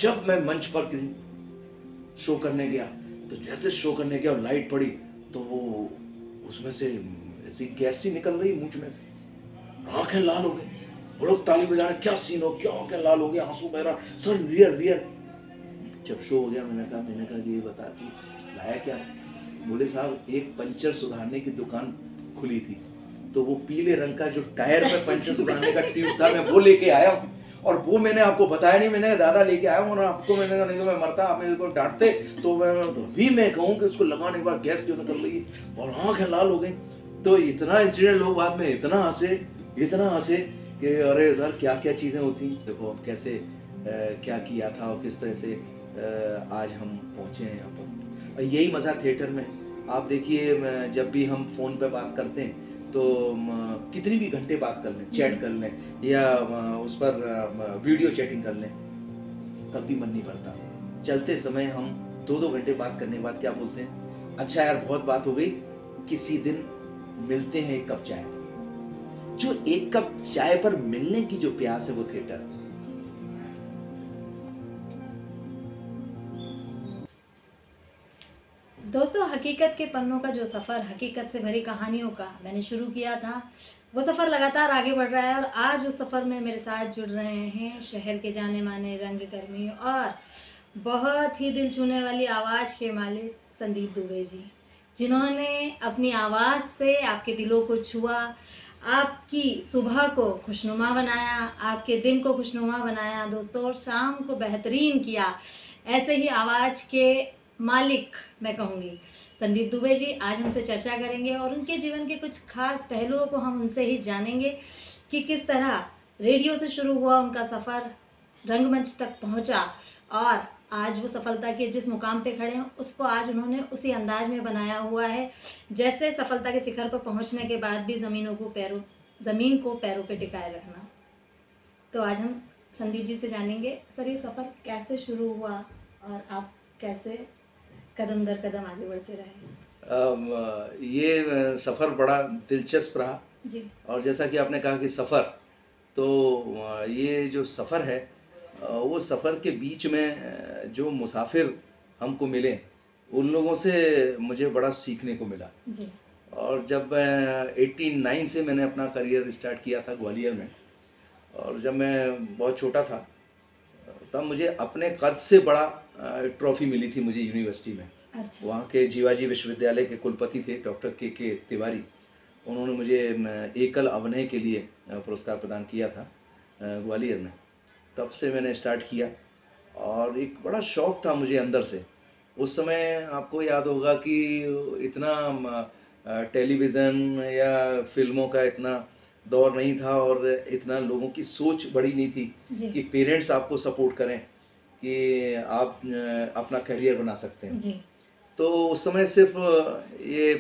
जब मैं मंच पर शो करने गया तो जैसे शो करने गया और लाइट पड़ी तो वो उसमें से ऐसी गैस सी निकल रही मुंह में से, आंखें लाल हो गई। वो लोग ताली बजा रहे, क्या सीन हो, क्या आंखें लाल हो गई, आंसू बह रहा, सर रियल रियल। जब शो हो गया मैंने कहा ये बता तू लाया क्या? बोले साहब एक पंचर सुधारने की दुकान खुली थी, तो वो पीले रंग का जो टायर पे पंचर सुधारने का ट्यूब था मैं वो लेके आया हूँ, और वो मैंने आपको बताया नहीं, मैंने दादा लेके आया हूँ, और आपको मैंने कहा नहीं तो मैं मरता, आप मेरे को डांटते तो मैं कहूँ कि उसको लगाने के बाद गैस क्यों निकल रही है और आंखें लाल हो गई। तो इतना इंसिडेंट लोग बाद में इतना हंसे कि अरे सर क्या क्या चीज़ें होती। देखो अब कैसे क्या किया था और किस तरह से आज हम पहुँचे हैं यहाँ पर। यही मज़ा थिएटर में। आप देखिए जब भी हम फ़ोन पे बात करते हैं तो कितनी भी घंटे बात कर लें, चैट कर लें या उस पर वीडियो चैटिंग कर लें, तब भी मन नहीं भरता। चलते समय हम 2-2 घंटे बात करने के बाद क्या बोलते हैं, अच्छा यार बहुत बात हो गई, किसी दिन मिलते हैं एक कप चाय पर। जो एक कप चाय पर मिलने की जो प्यास है वो थिएटर है। दोस्तों, हकीकत के पन्नों का जो सफ़र, हकीकत से भरी कहानियों का मैंने शुरू किया था, वो सफ़र लगातार आगे बढ़ रहा है। और आज उस सफ़र में मेरे साथ जुड़ रहे हैं शहर के जाने माने रंगकर्मी और बहुत ही दिल छूने वाली आवाज़ के मालिक संदीप दुबे जी, जिन्होंने अपनी आवाज़ से आपके दिलों को छुआ, आपकी सुबह को खुशनुमा बनाया, आपके दिन को खुशनुमा बनाया दोस्तों, और शाम को बेहतरीन किया। ऐसे ही आवाज़ के मालिक मैं कहूँगी संदीप दुबे जी आज हमसे चर्चा करेंगे और उनके जीवन के कुछ खास पहलुओं को हम उनसे ही जानेंगे कि किस तरह रेडियो से शुरू हुआ उनका सफ़र, रंगमंच तक पहुँचा और आज वो सफलता के जिस मुकाम पे खड़े हैं उसको आज उन्होंने उसी अंदाज में बनाया हुआ है जैसे सफलता के शिखर पर पहुँचने के बाद भी ज़मीन को पैरों पे टिकाए रखना। तो आज हम संदीप जी से जानेंगे, सर ये सफ़र कैसे शुरू हुआ और आप कैसे कदम दर कदम आगे बढ़ते रहे? ये सफ़र बड़ा दिलचस्प रहा जी। और जैसा कि आपने कहा कि सफ़र, तो ये जो सफ़र है वो सफ़र के बीच में जो मुसाफिर हमको मिले उन लोगों से मुझे बड़ा सीखने को मिला। जी। और जब मैं 89 से मैंने अपना करियर स्टार्ट किया था ग्वालियर में, और जब मैं बहुत छोटा था तब मुझे अपने कद से बड़ा ट्रॉफ़ी मिली थी मुझे यूनिवर्सिटी में। अच्छा। वहाँ के जीवाजी विश्वविद्यालय के कुलपति थे डॉक्टर के तिवारी, उन्होंने मुझे एकल अभिनय के लिए पुरस्कार प्रदान किया था ग्वालियर में। तब से मैंने स्टार्ट किया और एक बड़ा शौक़ था मुझे अंदर से। उस समय आपको याद होगा कि इतना टेलीविज़न या फिल्मों का इतना दौर नहीं था और इतना लोगों की सोच बड़ी नहीं थी कि पेरेंट्स आपको सपोर्ट करें कि आप अपना करियर बना सकते हैं। जी। तो उस समय सिर्फ ये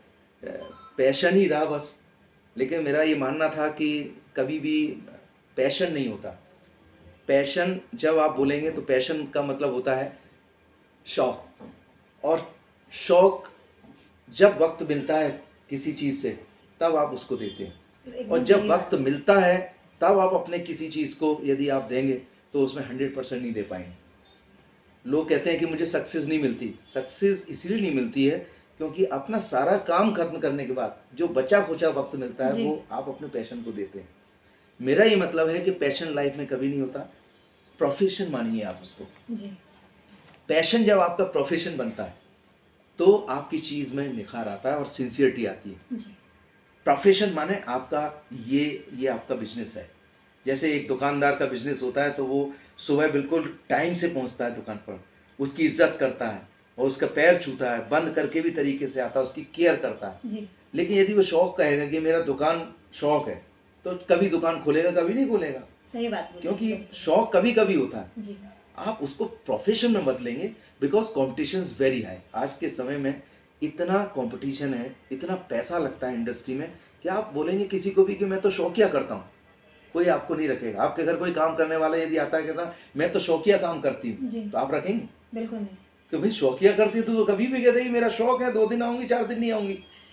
पैशन ही रहा बस। लेकिन मेरा ये मानना था कि कभी भी पैशन नहीं होता। पैशन जब आप बोलेंगे तो पैशन का मतलब होता है शौक़, और शौक़ जब वक्त मिलता है किसी चीज़ से तब आप उसको देते हैं, और जब वक्त मिलता है तब आप अपने किसी चीज़ को यदि आप देंगे तो उसमें 100% नहीं दे पाएंगे। लोग कहते हैं कि मुझे सक्सेस नहीं मिलती। सक्सेस इसलिए नहीं मिलती है क्योंकि अपना सारा काम खत्म करने के बाद जो बचा खुचा वक्त मिलता है वो आप अपने पैशन को देते हैं। मेरा ये मतलब है कि पैशन लाइफ में कभी नहीं होता, प्रोफेशन मानिए आप उसको। जी। पैशन जब आपका प्रोफेशन बनता है तो आपकी चीज़ में निखार आता है और सिंसियरिटी आती है। जी। प्रोफेशन माने आपका ये आपका बिजनेस है। जैसे एक दुकानदार का बिजनेस होता है तो वो सुबह बिल्कुल टाइम से पहुंचता है दुकान पर, उसकी इज्जत करता है और उसका पैर छूता है, बंद करके भी तरीके से आता है, उसकी केयर करता है। जी। लेकिन यदि वो शौक़ कहेगा कि मेरा दुकान शौक़ है तो कभी दुकान खोलेगा, कभी नहीं खोलेगा। सही बात, क्योंकि शौक़ कभी कभी होता है। जी। आप उसको प्रोफेशन में बदलेंगे because competition is very high. आज के समय में इतना कंपटीशन है, इतना पैसा लगता है इंडस्ट्री में कि आप बोलेंगे किसी को भी कि मैं तो शौकिया करता हूँ, कोई आपको नहीं रखेगा। आपके घर कोई काम करने वाला यदि आता है कहता मैं तो शौकिया काम करती हूँ, तो आप रखेंगे? बिल्कुल नहीं। कि भाई शौकिया करती है तो कभी भी कहते मेरा शौक़ है, 2 दिन आऊँगी 4 दिन नहीं आऊँगी।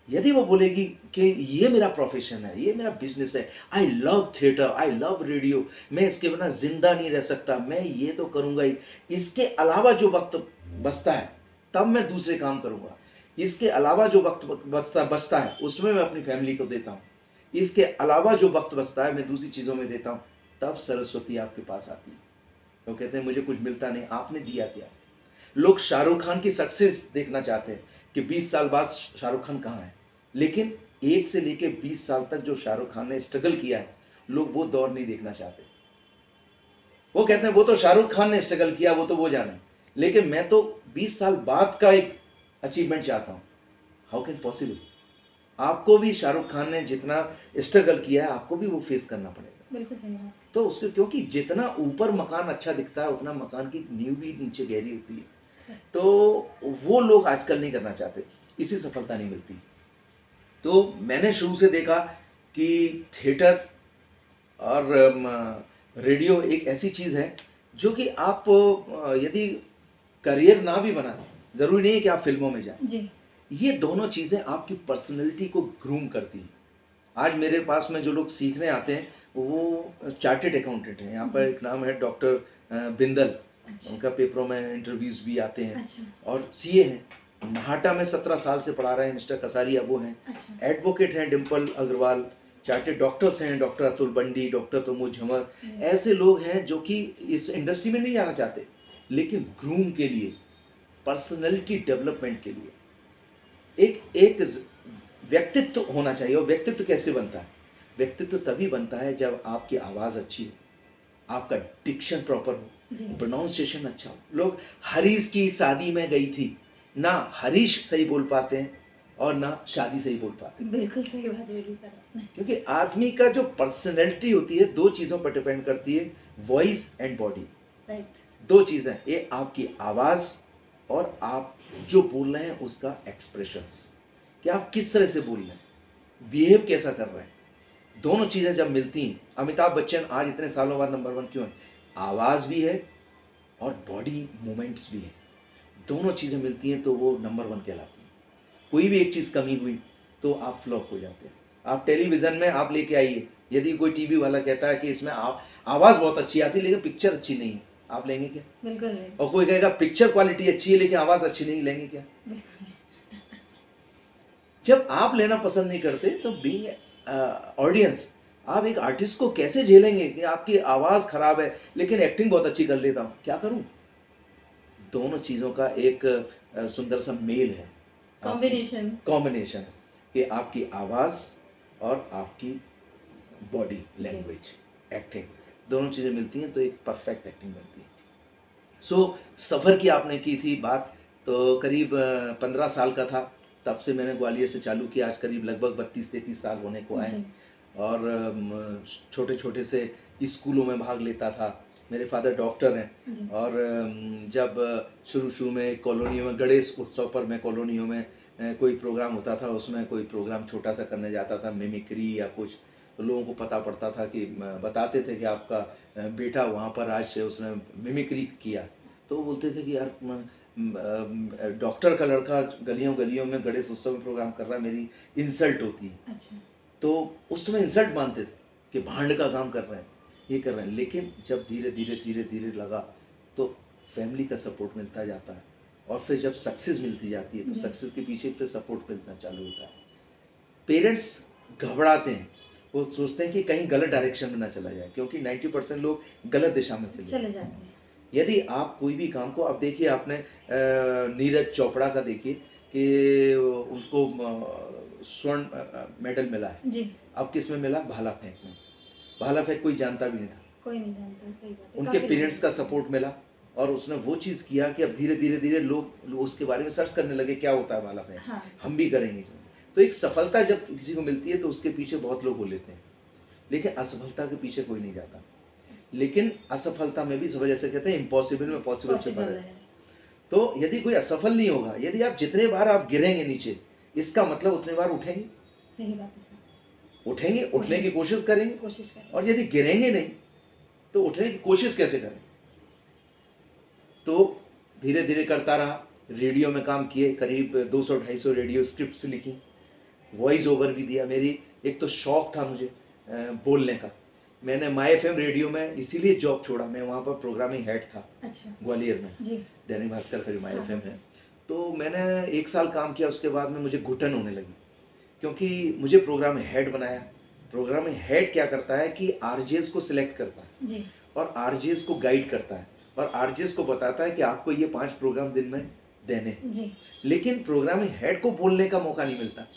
यदि वो बोलेगी कि ये मेरा प्रोफेशन है, ये मेरा बिजनेस है, I love theatre, I love radio, मैं इसके बिना जिंदा नहीं रह सकता, मैं ये तो करूँगा ही, इसके अलावा जो वक्त बचता है तब मैं दूसरे काम करूँगा, इसके अलावा जो वक्त बचता बचता है उसमें मैं अपनी फैमिली को देता हूँ, इसके अलावा जो वक्त बचता है मैं दूसरी चीज़ों में देता हूँ, तब सरस्वती आपके पास आती है। वो कहते हैं मुझे कुछ मिलता नहीं, आपने दिया क्या। लोग शाहरुख खान की सक्सेस देखना चाहते हैं कि 20 साल बाद शाहरुख खान कहाँ है, लेकिन 1 से लेके 20 साल तक जो शाहरुख खान ने स्ट्रगल किया है, लोग वो दौर नहीं देखना चाहते। वो कहते हैं वो तो शाहरुख खान ने स्ट्रगल किया, वो तो वो जाने, लेकिन मैं तो 20 साल बाद का एक अचीवमेंट चाहता हूँ। How can possible. आपको भी शाहरुख खान ने जितना स्ट्रगल किया है आपको भी वो फेस करना पड़ेगा। बिल्कुल सही बात। तो उसके क्योंकि जितना ऊपर मकान अच्छा दिखता है उतना मकान की नींव भी नीचे गहरी होती है, तो वो लोग आजकल नहीं करना चाहते, इसी सफलता नहीं मिलती। तो मैंने शुरू से देखा कि थिएटर और रेडियो एक ऐसी चीज़ है जो कि आप यदि करियर ना भी बनाए, ज़रूरी नहीं है कि आप फिल्मों में जाएं। जी। ये दोनों चीज़ें आपकी पर्सनैलिटी को ग्रूम करती हैं। आज मेरे पास में जो लोग सीखने आते हैं वो चार्टेड अकाउंटेंट हैं। यहाँ पर जी। एक नाम है डॉक्टर बिंदल, अच्छा। उनका पेपरों में इंटरव्यूज़ भी आते हैं। अच्छा। और सीए हैं, नाहटा में 17 साल से पढ़ा रहे हैं मिस्टर कसारिया, वो हैं। अच्छा। एडवोकेट हैं डिम्पल अग्रवाल, चार्टेड डॉक्टर्स हैं डॉक्टर अतुल बंडी, डॉक्टर प्रमोद झंवर। ऐसे लोग हैं जो कि इस इंडस्ट्री में नहीं जाना चाहते, लेकिन ग्रूम के लिए, पर्सनैलिटी डेवलपमेंट के लिए एक एक व्यक्तित्व होना चाहिए। और व्यक्तित्व कैसे बनता है? व्यक्तित्व तभी बनता है जब आपकी आवाज़ अच्छी हो, आपका डिक्शन प्रॉपर हो, प्रोनाउंसिएशन अच्छा हो। लोग हरीश की शादी में गई थी, ना हरीश सही बोल पाते हैं और ना शादी सही बोल पाते हैं। बिल्कुल सही बात बोली सर आपने। क्योंकि आदमी का जो पर्सनैलिटी होती है दो चीज़ों पर डिपेंड करती है, वॉइस एंड बॉडी। राइट। दो चीज़ें, ये आपकी आवाज़ और आप जो बोल रहे हैं उसका एक्सप्रेशंस, कि आप किस तरह से बोल रहे हैं, बिहेव कैसा कर रहे हैं। दोनों चीज़ें जब मिलती हैं, अमिताभ बच्चन आज इतने सालों बाद नंबर 1 क्यों है? आवाज़ भी है और बॉडी मूवमेंट्स भी है। दोनों चीज़ें मिलती हैं तो वो नंबर 1 कहलाती हैं। कोई भी एक चीज़ कमी हुई तो आप फ्लॉप हो जाते हैं। आप टेलीविज़न में आप लेके आइए, यदि कोई टीवी वाला कहता है कि इसमें आप आवाज़ बहुत अच्छी आती है लेकिन पिक्चर अच्छी नहीं है, आप लेंगे क्या? बिल्कुल नहीं। और कोई कहेगा पिक्चर क्वालिटी अच्छी है लेकिन आवाज़ अच्छी नहीं, लेंगे क्या? बिल्कुल नहीं। जब आप लेना पसंद नहीं करते तो बीइंग ऑडियंस, आप एक आर्टिस्ट को कैसे झेलेंगे कि आपकी आवाज़ खराब है लेकिन एक्टिंग बहुत अच्छी कर लेता हूँ, क्या करूँ? दोनों चीज़ों का एक सुंदर सा मेल है, कॉम्बिनेशन है कि आपकी आवाज़ और आपकी बॉडी लैंग्वेज, एक्टिंग, दोनों चीज़ें मिलती हैं तो एक परफेक्ट एक्टिंग बनती है। सो सफ़र की आपने की थी बात, तो करीब 15 साल का था तब से मैंने ग्वालियर से चालू किया, आज करीब लगभग 32-33 साल होने को आए। जी। और छोटे छोटे से स्कूलों में भाग लेता था। मेरे फादर डॉक्टर हैं जी। और जब शुरू में कॉलोनियों में गणेश उत्सव पर मैं कॉलोनियों में कोई प्रोग्राम होता था, उसमें कोई प्रोग्राम छोटा सा करने जाता था, मिमिक्री या कुछ, तो लोगों को पता पड़ता था कि बताते थे कि आपका बेटा वहाँ पर आज से उसने मिमिक्री किया, तो वो बोलते थे कि यार डॉक्टर का लड़का गलियों गलियों में गणेश उत्सव में प्रोग्राम कर रहा है, मेरी इंसल्ट होती है। अच्छा। तो उस समय इंसल्ट मानते थे कि भांड का काम कर रहे हैं, ये कर रहे हैं। लेकिन जब धीरे धीरे लगा तो फैमिली का सपोर्ट मिलता जाता है, और फिर जब सक्सेस मिलती जाती है तो जी। सक्सेस के पीछे फिर सपोर्ट मिलना चालू होता है। पेरेंट्स घबराते हैं, वो सोचते हैं कि कहीं गलत डायरेक्शन में ना चला जाए, क्योंकि 90% लोग गलत दिशा में चले जाते हैं। यदि आप कोई भी काम को, अब देखिए आपने नीरज चोपड़ा का देखिए कि उसको स्वर्ण मेडल मिला है जी। अब किस में मिला? भाला फेंक में। भाला फेंक कोई जानता भी नहीं था, कोई नहीं जानता, सही बात है। उनके पेरेंट्स का सपोर्ट मिला और उसने वो चीज़ किया कि अब धीरे धीरे लोग उसके बारे में सर्च करने लगे, क्या होता है भाला फेंक। हाँ। हम भी करेंगे। तो एक सफलता जब किसी को मिलती है तो उसके पीछे बहुत लोग हो लेते हैं, लेकिन असफलता के पीछे कोई नहीं जाता। लेकिन असफलता में भी सब, जैसे कहते हैं इम्पॉसिबल में पॉसिबल से बड़ा है। तो यदि कोई असफल नहीं होगा, यदि आप जितने बार आप गिरेंगे नीचे, इसका मतलब उतने बार उठेंगे। सही बात है सर। उठेंगे, उठने की कोशिश करेंगे। और यदि गिरेंगे नहीं तो उठने की कोशिश कैसे करें? तो धीरे धीरे करता रहा, रेडियो में काम किए, करीब 200-250 रेडियो स्क्रिप्ट्स लिखी, वॉइस ओवर भी दिया। मेरी एक तो शौक था मुझे बोलने का। मैंने माई एफएम रेडियो में इसीलिए जॉब छोड़ा, मैं वहाँ पर प्रोग्रामिंग हेड था। अच्छा। ग्वालियर में जी। दैनिक भास्कर का जो माई हाँ। एफएम है। तो मैंने 1 साल काम किया, उसके बाद में मुझे घुटन होने लगी, क्योंकि मुझे प्रोग्राम हेड बनाया। प्रोग्राम हेड क्या करता है कि आरजेस को सिलेक्ट करता है जी। और आरजेस को गाइड करता है और आरजेस को बताता है कि आपको ये 5 प्रोग्राम दिन में देने हैं। जी। लेकिन प्रोग्रामिंग हेड को बोलने का मौका नहीं मिलता।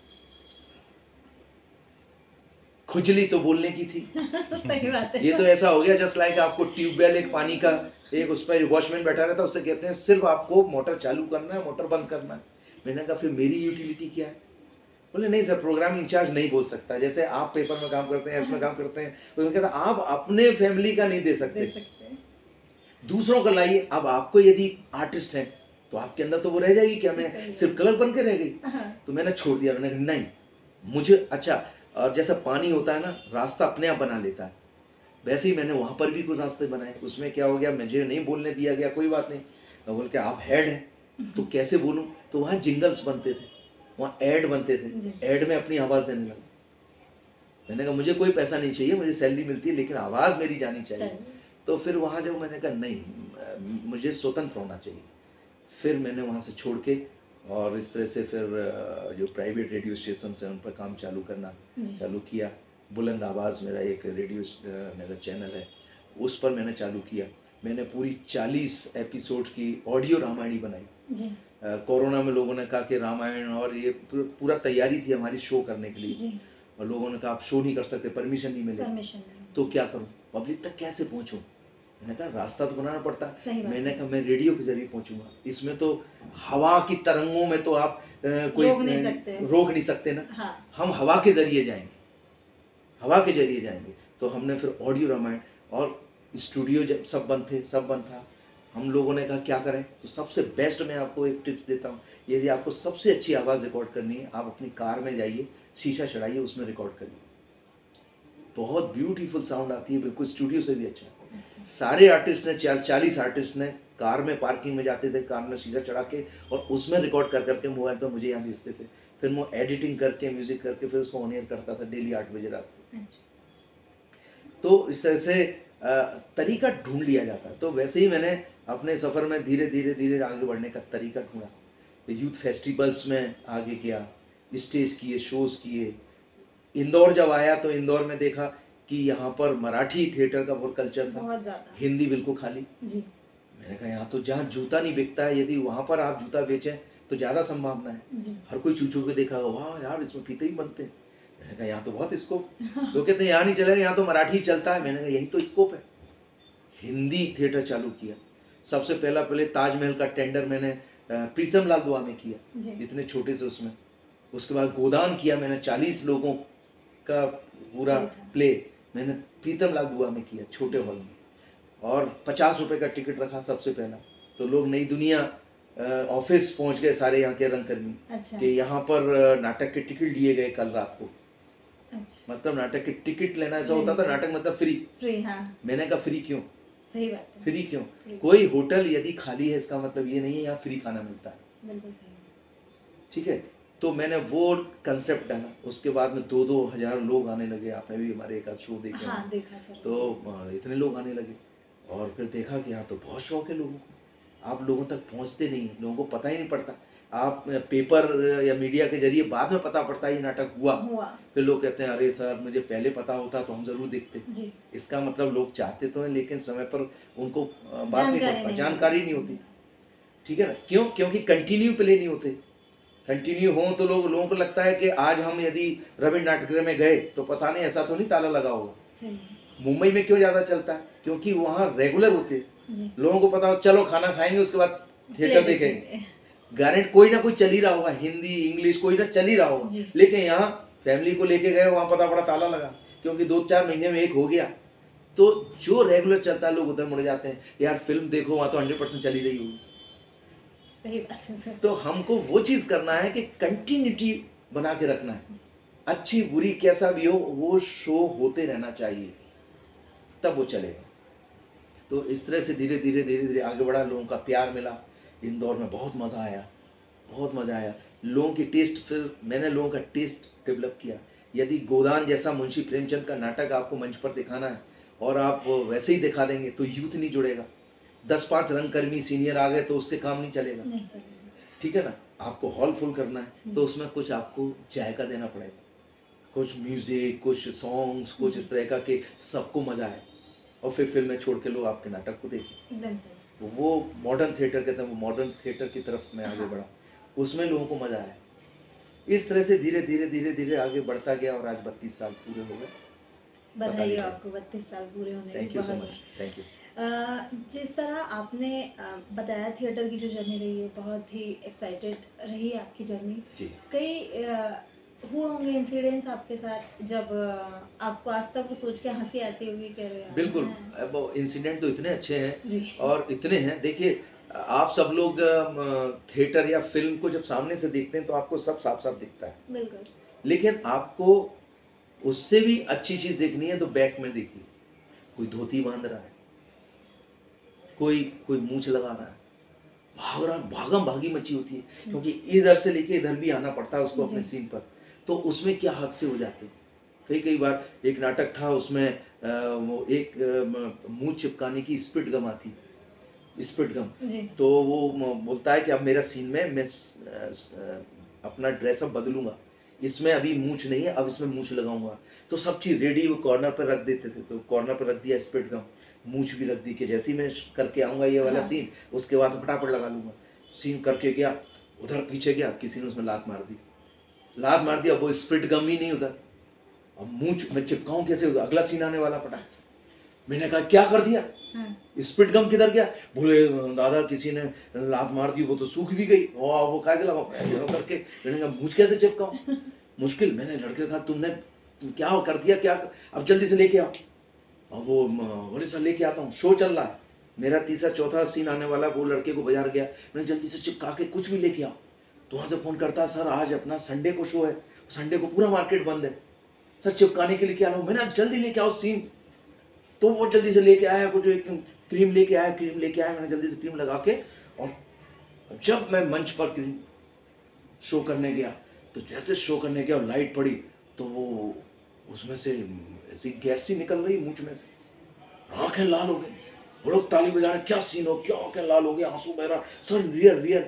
खुजली तो बोलने की थी। सही बात है। ये तो ऐसा हो गया जस्ट लाइक आपको ट्यूबवेल, एक पानी का एक उस पर वॉचमैन बैठा रहता है, उससे कहते हैं सिर्फ आपको मोटर चालू करना है, मोटर बंद करना है। मैंने कहा फिर मेरी यूटिलिटी क्या है? बोले नहीं सर, प्रोग्राम इंचार्ज नहीं बोल सकता। जैसे आप पेपर में काम करते हैं, इसमें काम करते हैं, तो कहता आप अपने फैमिली का नहीं दे सकते, दूसरों का लाइए। अब आपको यदि आर्टिस्ट है तो आपके अंदर तो वो रह जाएगी क्या मैं सिर्फ कलर बन के रह गई। तो मैंने छोड़ दिया। मैंने कहा नहीं, मुझे अच्छा, और जैसा पानी होता है ना, रास्ता अपने आप बना लेता है, वैसे ही मैंने वहाँ पर भी कुछ रास्ते बनाए। उसमें क्या हो गया, मुझे नहीं बोलने दिया गया, कोई बात नहीं। मैं बोल के आप हेड हैं तो कैसे बोलूँ, तो वहाँ जिंगल्स बनते थे, वहाँ ऐड बनते थे, ऐड में अपनी आवाज़ देने लगा। मैंने कहा मुझे कोई पैसा नहीं चाहिए, मुझे सैलरी मिलती है, लेकिन आवाज़ मेरी जानी चाहिए। तो फिर वहाँ जब मैंने कहा नहीं, मुझे स्वतंत्र होना चाहिए, फिर मैंने वहाँ से छोड़ के और इस तरह से फिर जो प्राइवेट रेडियो स्टेशन हैं उन पर काम चालू करना चालू किया। बुलंद आवाज़ मेरा एक रेडियो मेरा चैनल है, उस पर मैंने चालू किया। मैंने पूरी 40 एपिसोड की ऑडियो रामायणी बनाई। कोरोना में लोगों ने कहा कि रामायण, और ये पूरा तैयारी थी हमारी शो करने के लिए, और लोगों ने कहा आप शो नहीं कर सकते, परमिशन नहीं मिलेगी। तो क्या करूं, पब्लिक तक कैसे पहुंचूं? मैंने कहा रास्ता तो बनाना पड़ता है। मैंने कहा मैं रेडियो के जरिए पहुंचूंगा। इसमें तो हवा की तरंगों में तो आप कोई रोक नहीं सकते ना। हाँ। हम हवा के जरिए जाएंगे, हवा के जरिए जाएंगे। तो हमने फिर ऑडियो रामायण, और स्टूडियो जब सब बंद थे, सब बंद था, हम लोगों ने कहा क्या करें। तो सबसे बेस्ट मैं आपको एक टिप्स देता हूँ, यदि आपको सबसे अच्छी आवाज़ रिकॉर्ड करनी है, आप अपनी कार में जाइए, शीशा चढ़ाइए, उसमें रिकॉर्ड करिए, बहुत ब्यूटीफुल साउंड आती है, बिल्कुल स्टूडियो से भी अच्छा। सारे आर्टिस्ट ने 40 आर्टिस्ट ने कार में पार्किंग में जाते थे, कार में शीशा चढ़ा के और उसमें रिकॉर्ड कर करके मोबाइल पर मुझे यहाँ भेजते थे। फिर मैं एडिटिंग करके म्यूजिक करके फिर उसको ऑन एयर करता था डेली 8 बजे रात को। तो इस तरह से तरीका ढूंढ लिया जाता है। तो वैसे ही मैंने अपने सफ़र में धीरे धीरे धीरे आगे बढ़ने का तरीका ढूंढा। तो यूथ फेस्टिवल्स में आगे किया, स्टेज किए, शोज़ किए। इंदौर जब आया तो इंदौर में देखा कि यहाँ पर मराठी थिएटर का बहुत कल्चर था, बहुत ज़्यादा, हिंदी बिल्कुल खाली जी। मैंने कहा यहाँ तो जहाँ जूता नहीं बिकता है, यदि वहाँ पर आप जूता बेचें तो ज़्यादा संभावना है। हर कोई चूचू के देखा, वाह यार इसमें फीते ही बनते हैं। मैंने कहा यहाँ तो बहुत स्कोप। लोग कहते हैं यहाँ नहीं चलेगा, यहाँ तो मराठी चलता है। मैंने कहा यही तो स्कोप है। हिंदी थिएटर चालू किया। सबसे पहले ताजमहल का टेंडर मैंने प्रीतम लाल दुआ में किया, इतने छोटे से उसमें। उसके बाद गोदान किया मैंने, 40 लोगों का पूरा प्ले मैंने प्रीतम लाल दुआ में किया, छोटे हॉल में, और 50 रुपए का टिकट रखा सबसे पहला। तो लोग नई दुनिया ऑफिस पहुंच गए सारे यहाँ के रंगकर्मी। अच्छा। कि यहाँ पर नाटक के टिकट लिए गए कल रात को। अच्छा। मतलब नाटक के टिकट लेना ऐसा होता था, नाटक मतलब फ्री। हाँ। मैंने कहा फ्री क्यों? सही बात है, फ्री क्यों? कोई होटल यदि खाली है इसका मतलब ये नहीं है यहाँ फ्री खाना मिलता है। बिल्कुल सही। ठीक है, तो मैंने वो कंसेप्ट डाला। उसके बाद में 2-2 हज़ार लोग आने लगे। आपने भी हमारे एक आध शो देखे। हाँ, देखा सर। तो इतने लोग आने लगे, और फिर देखा कि यहाँ तो बहुत शौक है लोगों को। आप लोगों तक पहुँचते नहीं, लोगों को पता ही नहीं पड़ता। आप पेपर या मीडिया के जरिए बाद में पता पड़ता है ये नाटक हुआ। फिर लोग कहते हैं अरे सर मुझे पहले पता होता तो हम ज़रूर देखते जी। इसका मतलब लोग चाहते तो हैं लेकिन समय पर उनको बात नहीं पड़ता, जानकारी नहीं होती। ठीक है ना, क्यों? क्योंकि कंटिन्यू प्ले नहीं होते। कंटिन्यू हो तो लोगों को लगता है कि आज हम यदि रविंद्र नाट्यगृह में गए तो पता नहीं ऐसा तो नहीं ताला लगा होगा। मुंबई में क्यों ज़्यादा चलता है? क्योंकि वहाँ रेगुलर होते हैं, लोगों को पता हो चलो खाना खाएंगे उसके बाद थिएटर देखेंगे। गारंटी कोई ना कोई चल ही रहा होगा, हिंदी इंग्लिश कोई ना चल ही रहा होगा। लेकिन यहाँ फैमिली को लेके गए, वहाँ पता पड़ा ताला लगा, क्योंकि 2-4 महीने में एक हो गया। तो जो रेगुलर चलता है लोग उधर मुड़ जाते हैं, यार फिल्म देखो वहाँ तो 100% चली रही होगी। सही बात है सर। तो हमको वो चीज़ करना है कि कंटिन्यूटी बना के रखना है। अच्छी बुरी कैसा भी हो वो शो होते रहना चाहिए, तब वो चलेगा। तो इस तरह से धीरे धीरे आगे बढ़ा, लोगों का प्यार मिला। इंदौर में बहुत मज़ा आया। बहुत मज़ा आया। लोगों की टेस्ट, फिर मैंने लोगों का टेस्ट डेवलप किया। यदि गोदान जैसा मुंशी प्रेमचंद का नाटक आपको मंच पर दिखाना है और आप वैसे ही दिखा देंगे तो यूथ नहीं जुड़ेगा। 10-5 रंगकर्मी सीनियर आ गए तो उससे काम नहीं चलेगा, नहीं चलेगा। ठीक है ना। आपको हॉल फुल करना है तो उसमें कुछ आपको जायका देना पड़ेगा, कुछ म्यूजिक, कुछ सॉन्ग्स, कुछ इस तरह का कि सबको मज़ा आए और फिर फिल्में छोड़ के लोग आपके नाटक को देखें। एकदम सही। तो वो मॉडर्न थिएटर कहते हैं, वो मॉडर्न थिएटर की तरफ मैं आगे हाँ। बढ़ा, उसमें लोगों को मज़ा आया। इस तरह से धीरे धीरे धीरे धीरे आगे बढ़ता गया और आज 32 साल पूरे हो गए। बधाई हो आपको 32 साल पूरे होने की। थैंक यू सो बहुत मच, थैंक यू। जिस तरह आपने बताया थिएटर की जो जर्नी रही है, बहुत ही एक्साइटेड रही है आपकी जर्नी। जी। कई हुए होंगे इंसिडेंट्स आपके साथ जब आपको आज तक वो सोच के हंसी आती होगी कि अरे यार। बिल्कुल। हाँ। अब इंसिडेंट तो इतने अच्छे हैं जी। और इतने हैं, देखिए आप सब लोग थिएटर या फिल्म को जब सामने से देखते हैं तो आपको सब साफ साफ दिखता है, बिल्कुल। लेकिन आपको उससे भी अच्छी चीज़ देखनी है तो बैक में देखिए। कोई धोती बांध रहा है, कोई कोई मूंछ लगा रहा है, भाग रहा, भागम भागी मची होती है, क्योंकि इधर से लेके इधर भी आना पड़ता है उसको अपने जी। सीन पर। तो उसमें क्या हादसे हो जाते हैं। कई कई बार एक नाटक था, उसमें वो एक मुंह चिपकाने की स्पिट गम आती, स्पिट गम। जी। तो वो बोलता है कि अब मेरा सीन में मैं अपना ड्रेसअप बदलूंगा, इसमें अभी मूंछ नहीं है, अब इसमें मूंछ लगाऊंगा। तो सब चीज़ रेडी वो कॉर्नर पर रख देते थे, तो कॉर्नर पर रख दिया स्पिट गम, मूंछ भी रख दी कि जैसे ही मैं करके आऊँगा ये वाला हाँ। सीन, उसके बाद फटाफट लगा लूँगा। सीन करके गया, उधर पीछे गया, किसी ने उसमें लात मार दी, लात मार दिया, वो स्पिट गम ही नहीं उधर। अब मूंछ मैं चिपकाऊँ कैसे, उधर अगला सीन आने वाला पटा। मैंने कहा क्या कर दिया, हाँ। स्पिट गम किधर गया? बोले दादा किसी ने लात मार दी, वो तो सूख भी गई, वो काहे लगाओ करके। मैंने कहा मूंछ कैसे चिपकाऊं, मुश्किल। मैंने लड़के से कहा तुमने क्या कर दिया, क्या, अब जल्दी से लेके आओ। अब वो बोले सर लेके आता हूँ, शो चल रहा है, मेरा तीसरा चौथा सीन आने वाला। वो लड़के को बाजार गया, मैंने जल्दी से चिपका के कुछ भी लेके आओ। तो वहाँ से फ़ोन करता, सर आज अपना संडे को शो है, संडे को पूरा मार्केट बंद है, सर चिपकाने के लिए क्या लाऊं? मैंने जल्दी लेके आओ सीन। तो वो जल्दी से लेके आया, कुछ एक क्रीम लेके आया, मैंने जल्दी से क्रीम लगा के, और जब मैं मंच पर क्रीम शो करने गया तो जैसे शो करने गया और लाइट पड़ी तो वो उसमें से ऐसी गैस सी निकल रही मूंछ में से, आंखें लाल हो गई। वो लोग ताली बजा रहे, क्या सीन हो, क्या आंखें लाल हो गई, आंसू बह रहा, सर रियल।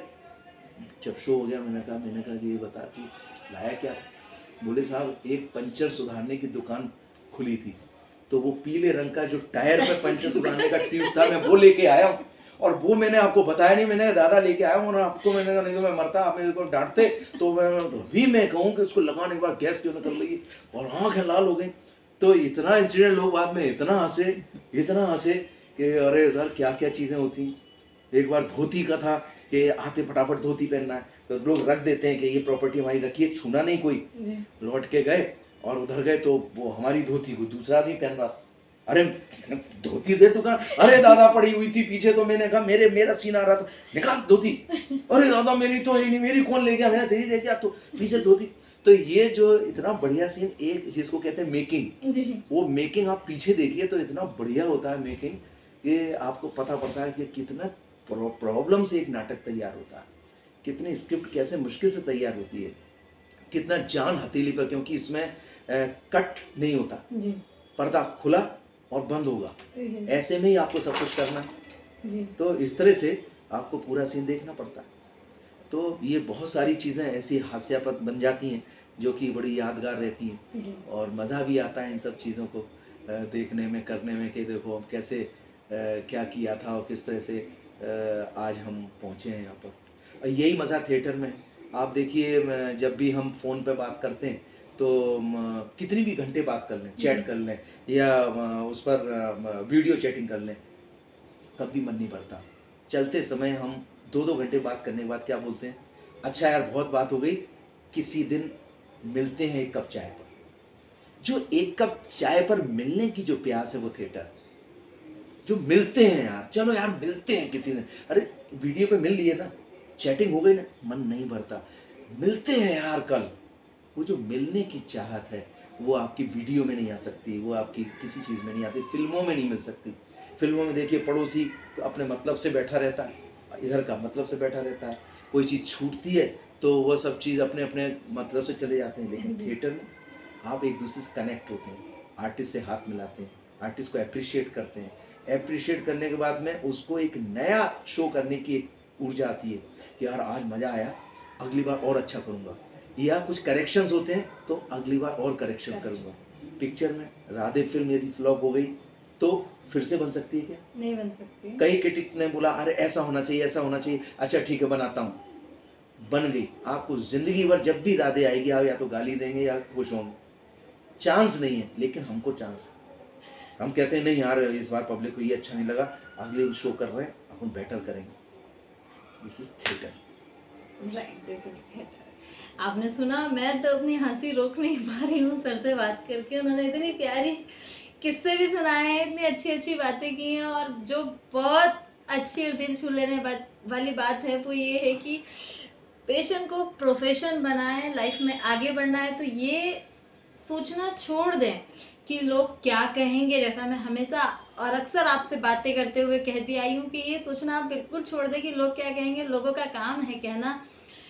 जब शो हो गया मैंने कहा ये बता तू लाया क्या? बोले साहब एक पंचर सुधारने की दुकान खुली थी, तो वो पीले रंग का जो टायर पे पंचर सुधारने का ट्यूब था, मैं वो लेके आया हूँ। और वो मैंने आपको बताया नहीं, मैंने दादा लेके आया हूँ, और आपको मैंने कहा नहीं तो मैं मरता, आप मेरे को डांटते। तो मैं कहूँ कि उसको लगाने के बाद गैस क्यों निकल रही है और आँखें लाल हो गई। तो इतना इंसिडेंट, लोग बाद में इतना हंसे कि अरे सर क्या क्या चीज़ें होती। एक बार धोती का था कि आते फटाफट धोती पहनना है, तो लोग रख देते हैं कि ये प्रॉपर्टी हमारी रखिए, छूना नहीं कोई। लौट के गए और उधर गए तो वो हमारी धोती को दूसरा आदमी पहन रहा। अरे धोती दे तू, कहा अरे दादा पड़ी हुई थी पीछे, तो मैंने कहा मेरा सीन आ रहा था, निकाल धोती। अरे दादा मेरी तो है ही नहीं, मेरी कौन ले गया? मैंने तेरी ले गया, तो पीछे धोती। तो ये जो इतना बढ़िया सीन, एक जिसको कहते हैं मेकिंग, वो मेकिंग आप पीछे देखिए तो इतना बढ़िया होता है मेकिंग, कि आपको पता पड़ता है कि कितना प्रॉब्लम से एक नाटक तैयार होता है, कितनी स्क्रिप्ट कैसे मुश्किल से तैयार होती है, कितना जान हथेली पर, क्योंकि इसमें कट नहीं होता, पर्दा खुला और बंद होगा, ऐसे में ही आपको सब कुछ करना है। तो इस तरह से आपको पूरा सीन देखना पड़ता है। तो ये बहुत सारी चीज़ें ऐसी हास्यास्पद बन जाती हैं जो कि बड़ी यादगार रहती हैं, और मज़ा भी आता है इन सब चीज़ों को देखने में, करने में, कि देखो हम कैसे क्या किया था और किस तरह से आज हम पहुँचे हैं यहाँ पर। और यही मज़ा थिएटर में। आप देखिए जब भी हम फ़ोन पे बात करते हैं तो कितनी भी घंटे बात कर लें, चैट कर लें, या उस पर वीडियो चैटिंग कर लें, तब भी मन नहीं भरता। चलते समय हम 2-2 घंटे बात करने के बाद क्या बोलते हैं, अच्छा यार बहुत बात हो गई, किसी दिन मिलते हैं एक कप चाय पर। जो एक कप चाय पर मिलने की जो प्यास है, वो थिएटर, जो मिलते हैं यार, चलो यार मिलते हैं किसी दिन, अरे वीडियो पे मिल लिए ना, चैटिंग हो गई ना, मन नहीं भरता, मिलते हैं यार कल। वो जो मिलने की चाहत है वो आपकी वीडियो में नहीं आ सकती, वो आपकी किसी चीज़ में नहीं आती, फिल्मों में नहीं मिल सकती। फिल्मों में देखिए पड़ोसी अपने मतलब से बैठा रहता है, इधर का मतलब से बैठा रहता है, कोई चीज़ छूटती है तो वह सब चीज़ अपने अपने मतलब से चले जाते हैं। लेकिन जी। थिएटर में आप एक दूसरे से कनेक्ट होते हैं, आर्टिस्ट से हाथ मिलाते हैं, आर्टिस्ट को अप्रिशिएट करते हैं। अप्रिशिएट करने के बाद में उसको एक नया शो करने की एक ऊर्जा आती है कि यार आज मज़ा आया, अगली बार और अच्छा करूँगा, या कुछ करेक्शंस होते हैं तो अगली बार और करेक्शंस करूँगा। पिक्चर में राधे फिल्म यदि फ्लॉप हो गई तो फिर से बन सकती है क्या? नहीं बन सकती। कई क्रिटिक्स ने बोला अरे ऐसा होना चाहिए, ऐसा होना चाहिए, अच्छा ठीक है बनाता हूँ, बन गई। आपको जिंदगी भर जब भी राधे आएगी आप या तो गाली देंगे या खुश होंगे, चांस नहीं है। लेकिन हमको चांस है, हम कहते हैं नहीं यार इस बार पब्लिक को ये अच्छा नहीं लगा, अगले शो कर रहे हैं अपन बेटर करेंगे। This is theatre. Right, this is theatre. आपने सुना, मैं तो अपनी हंसी रोक नहीं पा रही हूँ सर से बात करके। उन्होंने इतनी प्यारी किस्से भी सुनाए हैं, इतनी अच्छी अच्छी बातें की हैं, और जो बहुत अच्छी और दिल छू लेने वाली बात है वो ये है कि पैशन को प्रोफेशन बनाएं, लाइफ में आगे बढ़ना है तो ये सोचना छोड़ दें कि लोग क्या कहेंगे। जैसा मैं हमेशा और अक्सर आपसे बातें करते हुए कहती आई हूँ कि ये सोचना आप बिल्कुल छोड़ दें कि लोग क्या कहेंगे। लोगों का काम है कहना।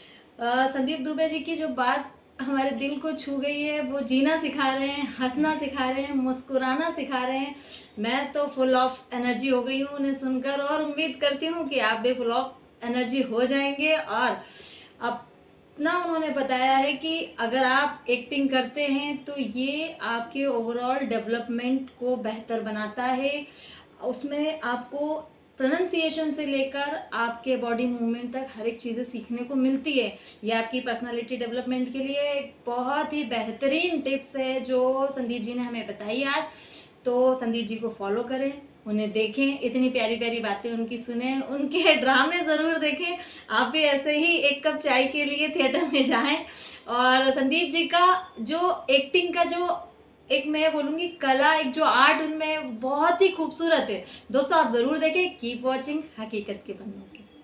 संदीप दुबे जी की जो बात हमारे दिल को छू गई है, वो जीना सिखा रहे हैं, हंसना सिखा रहे हैं, मुस्कुराना सिखा रहे हैं। मैं तो फुल ऑफ एनर्जी हो गई हूँ उन्हें सुनकर, और उम्मीद करती हूँ कि आप भी फुल ऑफ एनर्जी हो जाएंगे। और अपना उन्होंने बताया है कि अगर आप एक्टिंग करते हैं तो ये आपके ओवरऑल डेवलपमेंट को बेहतर बनाता है। उसमें आपको प्रोनाउंसिएशन से लेकर आपके बॉडी मूवमेंट तक हर एक चीज़ें सीखने को मिलती है। ये आपकी पर्सनालिटी डेवलपमेंट के लिए एक बहुत ही बेहतरीन टिप्स है जो संदीप जी ने हमें बताई आज। तो संदीप जी को फॉलो करें, उन्हें देखें, इतनी प्यारी प्यारी बातें उनकी सुने, उनके ड्रामे ज़रूर देखें। आप भी ऐसे ही एक कप चाय के लिए थिएटर में जाएं। और संदीप जी का जो एक्टिंग का जो एक मैं बोलूँगी कला, एक जो आर्ट उनमें बहुत ही खूबसूरत है। दोस्तों आप ज़रूर देखें। कीप वॉचिंग हकीकत के पन्नों से।